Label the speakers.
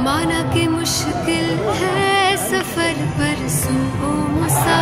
Speaker 1: माना कि मुश्किल है सफर पर सुन ओ मुसा